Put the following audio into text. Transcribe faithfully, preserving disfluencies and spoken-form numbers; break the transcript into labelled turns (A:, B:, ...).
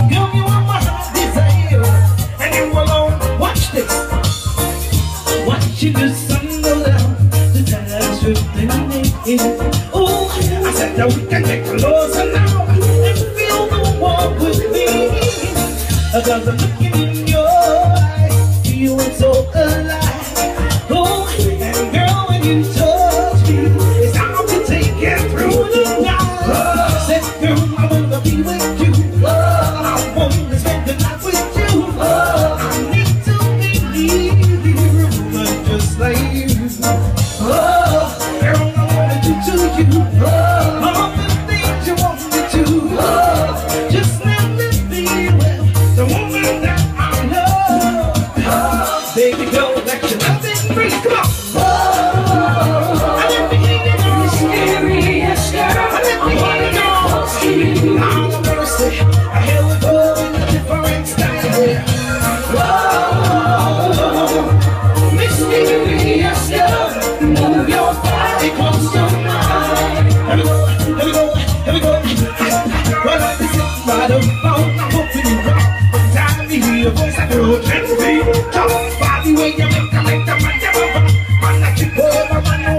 A: Girl, you are my heart desire, and you alone. Watch this. Watching the sun go down, the tide's drifting in. Oh, I said that we can get closer now and feel the warmth with me. Cause I'm looking in your eyes, feeling so alive. Oh, and girl, when you touch me, it's time to take it through the night. Said, girl, I wanna be with you. I wanna spend the night with you. I need to be near you, just like you. Oh, girl, I wanna do to you all the things you want me to. Oh, just let me be with the woman that I love. Oh, baby, don't let your loving free. Come on. Oh, I let me hear you know. Mysterious girl, I let me hear you know. Close to you. I'm mercy. I hear we go in a different style. Oh, mysterious girl, move your body close to mine. Here we go, here we go, here we go. Well, I'll be sitting by the phone, I'm hoping you come. From time to hear your voice, I feel ten feet. Talk by the way you make, I make the man, man, man, like you go, man, man,